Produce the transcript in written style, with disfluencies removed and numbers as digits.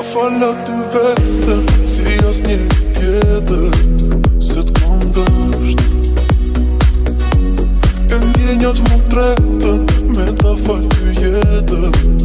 Fala ty vetëm, si as një tjetër, se t'kom dësht. E ndjenjat më tretën, me ta fal ty jetën.